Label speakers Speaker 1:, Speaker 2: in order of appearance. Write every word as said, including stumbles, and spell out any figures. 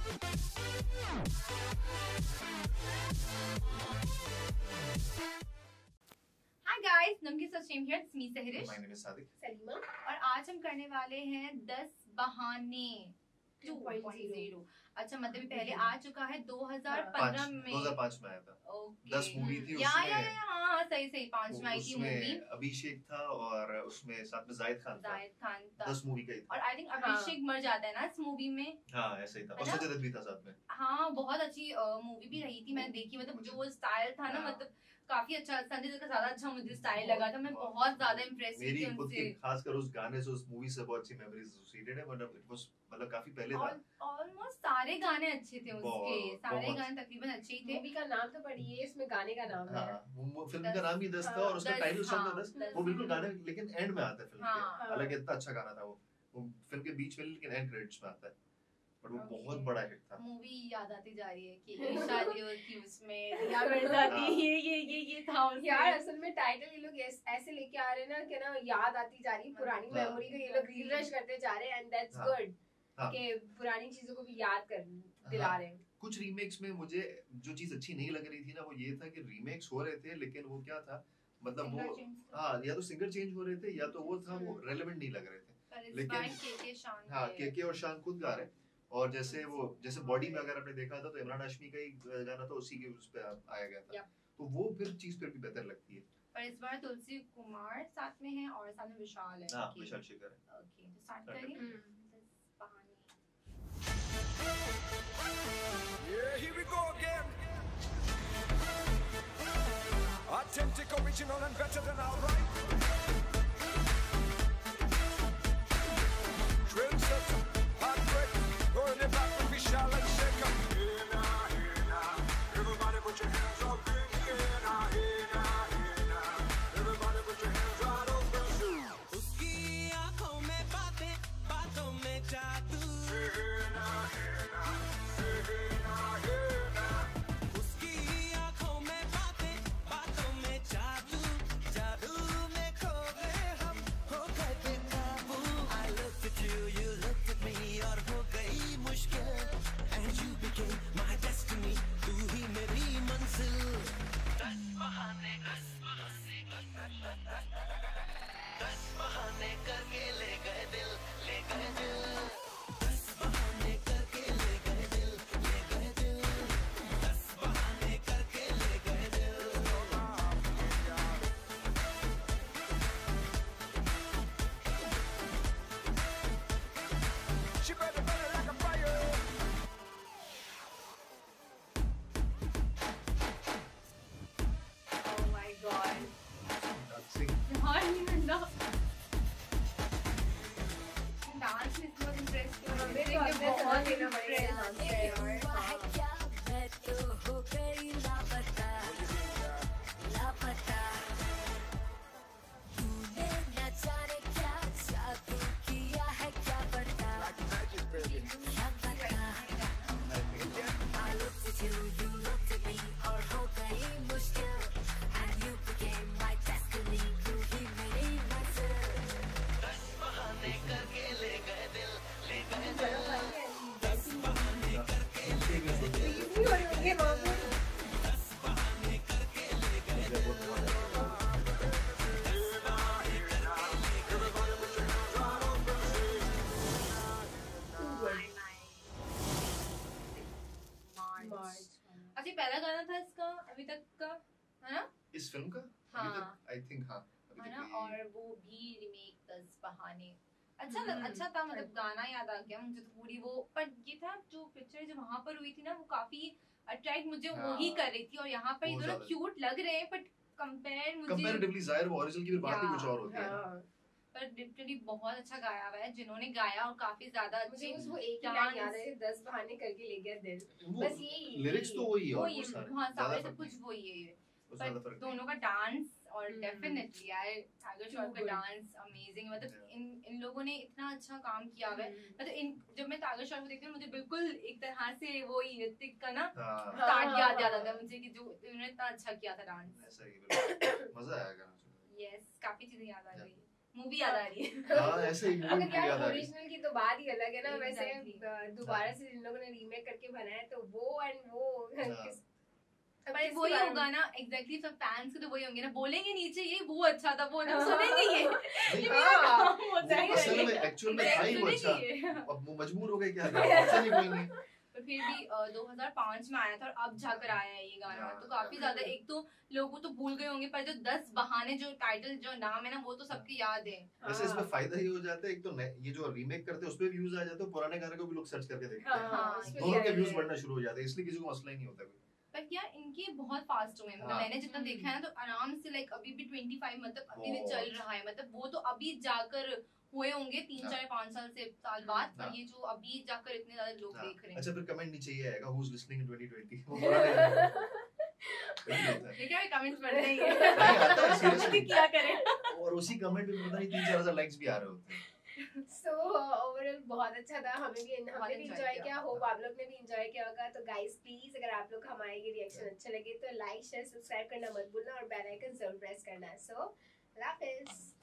Speaker 1: Hi guys, नमकीन सस्ट्रीम here, it's me Sehrish.
Speaker 2: My name is Sadiq.
Speaker 1: Salima. और आज हम करने वाले हैं दस बहाने टू पॉइंट ज़ीरो। अच्छा मतलब पहले आ चुका है दो हज़ार पंद्रह में,
Speaker 2: दो हज़ार पाँच में आया था।
Speaker 1: ओके।
Speaker 2: दस मूवी थी
Speaker 1: या,
Speaker 2: उसमें।
Speaker 1: या, या, हाँ हाँ सही सही पांच में आई थी मूवी।
Speaker 2: अभिषेक था और उसमें साथ में जाहिद खान था।
Speaker 1: जाहिद खान था।
Speaker 2: दस मूवी का ही था।
Speaker 1: और आई थिंक अभिषेक मर जाता है ना इस मूवी में।
Speaker 2: हाँ ऐसा ही था। और संजय दत्त भी था साथ में।
Speaker 1: हाँ बहुत अच्छी मूवी भी रही थी, मैंने देखी। मतलब जो स्टाइल था ना, मतलब काफी अच्छा। संजय दत्त का ज्यादा अच्छा मुझे स्टाइल लगा था। मैं बहुत ज्यादा इम्प्रेस हुई थी उनसे।
Speaker 2: खासकर उस गाने से, उस मूवी से बहुत अच्छी मेमोरीज एसोसिएटेड है। मतलब इट वाज मतलब काफी पहले था।
Speaker 1: ऑलमोस्ट सारे गाने अच्छे थे उसके, सारे गाने तकरीबन अच्छे ही थे।
Speaker 3: मूवी का नाम तो पढ़िए, इसमें गाने का नाम है।
Speaker 2: वो फिल्म का नाम ही दस था और उसका टाइटल सॉन्ग था दस। वो बिल्कुल गाने लेकिन एंड में आता है फिल्म के। हालांकि इतना अच्छा गाना था वो, वो फिल्म के बीच में लेकिन एंड क्रेडिट्स में आता है। पर वो बहुत बड़ा हिट था।
Speaker 1: मूवी याद आती जा रही है कि शादियों की उसमें रिया मिर्जा थी, ये ये ये ये था उसमें।
Speaker 3: यार असल में टाइटल ये लोग ऐसे लेके आ रहे हैं ना कि ना याद आती जा रही है पुरानी मेमोरी को, ये लोग रिफ्रेश करते जा रहे हैं एंड दैट्स गुड कि पुरानी चीजों को भी याद कर दिला रहे हैं।
Speaker 2: कुछ रीमेक्स में मुझे जो चीज अच्छी नहीं लग रही थी ना, वो ये था कि रीमेक्स हो रहे थे लेकिन वो क्या था, मतलब वो हाँ या तो सिंगर चेंज हो रहे थे या तो वो था वो रेलेवेंट नहीं लग रहे थे। लेकिन हाँ केके और शान खुद गा रहे। और जैसे वो जैसे बॉडी में अगर आपने देखा था तो इमरान हाशमी का ही गाना था, उसी के उस पे आया गया था। तो वो फिर चीज फिर भी बेहतर लगती है।
Speaker 1: पर इस बार तुलसी कुमार साथ में है और साथ में विशाल है।
Speaker 2: हाँ विशाल शेखर है।
Speaker 1: ओके तो स्टार्ट करें। दस बहाने।
Speaker 4: Yeah, here we go again. Authentic, original and better than all right. Trendsetter, heartbreak, going it back with Vishal and Shaker. Hey now, hey now, everybody put your hands up in the air now. Hey now, hey now, everybody put your hands right up in the air.
Speaker 5: उसकी आँखों में बातें, बातों में जादू.
Speaker 4: Hey now, hey now, hey now, hey now.
Speaker 5: उसकी आँखों में बातें, बातों में जादू. जादू में खो गए हम, हो गए बेकाबू. I looked at you, you looked at me, और हो गई मुश्किल. And you became my destiny, तू ही मेरी मंजिल. दस बहाने, दस बहाने, दस बहाने करके ले गए दिल, ले गए दिल. दस बहाने करके ले गए दिल, ले गए दिल. दस बहाने करके ले गए दिल.
Speaker 4: She better better like a fire.
Speaker 1: Oh my god.
Speaker 2: Dancing
Speaker 1: हाँ ये बंदा डांस में इतना इम्प्रेस किया
Speaker 3: हमें तो अपने बहुत देना पड़ेगा डांस पे।
Speaker 5: मैं तो हो गई लापता, लापता. तूने न जाने क्या जादू किया है, क्या पता, क्या पता. I looked at you, you looked at me, और हो गई मुश्किल. And you became my destiny, तू ही मेरी मंजिल. दस बहाने करके ले गए दिल, ले गए दिल. दस बहाने करके ले गए दिल.
Speaker 3: इजी हो रही है मामू।
Speaker 5: दस बहाने करके ले गए दिल.
Speaker 1: अच्छा पहला गाना था इसका अभी तक का, है ना?
Speaker 2: इस फिल्म का
Speaker 1: हाँ।
Speaker 2: अभी तक आई थिंक हाँ
Speaker 1: है ना? और वो भी रीमेक दस बहाने अच्छा लग, अच्छा था। मतलब गाना याद आ गया मुझे तो पूरी वो, पर ये था जो पिक्चर जो वहां पर हुई थी ना वो काफी अट्रैक्ट मुझे
Speaker 2: हाँ।
Speaker 1: वही कर रही थी। और यहाँ पर ये
Speaker 2: बहुत
Speaker 1: दोनों
Speaker 2: ज्यादा।
Speaker 1: क्यूट लग रहे हैं बट कंपेयर मुझे
Speaker 2: कंपैरेटिवली जाहिर वो ओरिजिनल की भी बात ही कुछ और होती है।
Speaker 3: हाँ।
Speaker 1: पर लिटरली बहुत अच्छा गाया हुआ है जिन्होंने गाया, और काफी ज्यादा
Speaker 3: मुझे
Speaker 1: अच्छी
Speaker 3: वो एक ही लाइन याद है, दस बहाने करके ले गया दिल. बस यही
Speaker 2: लिरिक्स तो वही है,
Speaker 1: वही
Speaker 2: और सारे
Speaker 1: हाँ
Speaker 2: ज्यादा
Speaker 1: सारे
Speaker 2: फर्क
Speaker 1: सब कुछ
Speaker 2: नहीं।
Speaker 1: वही है।
Speaker 2: उसमें ज्यादा
Speaker 1: पर
Speaker 2: फर्क
Speaker 1: दोनों का डांस और डेफिनेटली यार टाइगर श्रॉफ का डांस अमेजिंग। मतलब इन इन लोगों ने इतना अच्छा काम किया हुआ है। मतलब इन जब मैं टाइगर श्रॉफ को देखती हूँ मुझे बिल्कुल एक तरह से वो ही ऋतिक का ना स्टार्ट याद याद आता है मुझे कि जो उन्होंने इतना अच्छा किया था डांस।
Speaker 2: ऐसा ही मजा आया गाना सुनने में।
Speaker 1: यस काफी चीजें याद आ गई। मूवी याद आ रही है।
Speaker 2: हाँ ऐसे ही मूवी
Speaker 3: अगर यार
Speaker 2: याद आ रही है।
Speaker 3: ओरिजिनल की तो बात ही अलग है ना, वैसे
Speaker 1: Exactly.
Speaker 3: अ, दोबारा से जिन लोगों ने रीमेक करके बनाया है तो वो एंड वो
Speaker 2: हाँ।
Speaker 3: किस- अब
Speaker 1: पर
Speaker 3: किसके
Speaker 1: वही
Speaker 3: बारे में-
Speaker 1: होगा ना, एग्जैक्टली सब फैंस के तो वही होंगे ना, बोलेंगे नीचे ये वो अच्छा था, वो लोग सुनेंगे ये
Speaker 2: नहीं,
Speaker 3: हाँ,
Speaker 1: वो
Speaker 2: वो असल में एक्चुअल में था ही वो अच्छा,
Speaker 1: सुनेंगे ये।
Speaker 2: अब वो मजबूर हो गए क्या करें, ऑप्शन ही कोई नहीं।
Speaker 1: पर फिर भी अ, दो हज़ार पाँच में आया था और अब जाकर आया है ये गाना,
Speaker 2: हाँ,
Speaker 1: तो काफी ज्यादा, एक तो लोगों तो भूल गए होंगे, पर जो दस बहाने जो टाइटल जो नाम है ना वो तो सबकी याद है।
Speaker 2: वैसे इसमें
Speaker 3: हाँ।
Speaker 2: फायदा ये हो जाता है, एक तो नए- ये जो रीमेक करते हैं उस पे व्यूज आ जाते हैं, पुराने गाने को भी लोग सर्च करके देखते हैं,
Speaker 3: हाँ, उसमें
Speaker 2: दोनों
Speaker 3: क्या
Speaker 2: के
Speaker 3: है?
Speaker 2: व्यूज बढ़ना शुरू हो जाते हैं, इसलिए किसी को मसला ही नहीं होता कोई।
Speaker 1: पर यार इनके बहुत फास्ट हुए हैं, मतलब
Speaker 2: हाँ।
Speaker 1: मैंने जितना देखा है ना तो आराम से लाइक अभी भी पच्चीस, मतलब अभी भी
Speaker 2: बहुत।
Speaker 1: चल रहा है, मतलब वो तो अभी जाकर हुए होंगे तीन
Speaker 2: हाँ।
Speaker 1: चार पाँच साल से साल बाद,
Speaker 2: हाँ।
Speaker 1: पर ये जो अभी जाकर इतने ज्यादा लोग
Speaker 2: हाँ,
Speaker 1: देख रहे हैं।
Speaker 2: अच्छा फिर कमेंट नीचे ये आएगा who's listening in twenty twenty वो पुराने गाने यही होता है।
Speaker 1: देखिए कमेंट्स पढ़ते ही हैं।
Speaker 2: नहीं आता है seriously।
Speaker 1: क्या करें।
Speaker 2: और उसी कमेंट में पता नहीं तीन चार हजार लाइक्स भी आ रहे होते हैं।
Speaker 3: सो ओवरऑल बहुत अच्छा था, हमें भी हमने
Speaker 1: बहुत
Speaker 3: भी
Speaker 1: enjoy
Speaker 3: एंजॉय
Speaker 1: किया।
Speaker 3: किया, होप आप लोग ने भी एंजॉय किया होगा। तो गाइस प्लीज अगर आप लोग हमारे ये रिएक्शन अच्छे लगे तो लाइक शेयर सब्सक्राइब करना मत भूलना और बेल आइकन जरूर प्रेस करना। सो अल्लाह हाफिज़।